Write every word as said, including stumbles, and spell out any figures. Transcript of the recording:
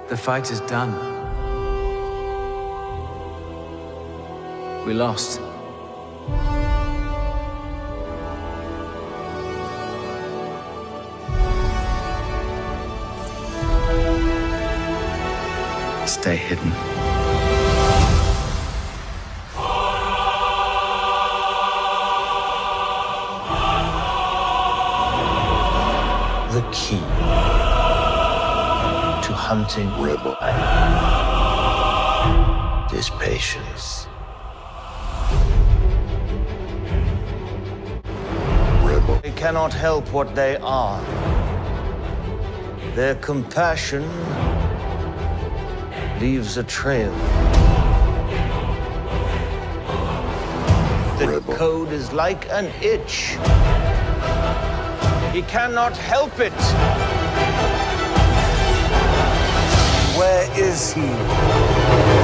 The fight is done. We lost. Stay hidden. The key to hunting Rebel is patience. Rebel. They cannot help what they are. Their compassion leaves a trail. The Rebel. Code is like an itch. He cannot help it. Where is he?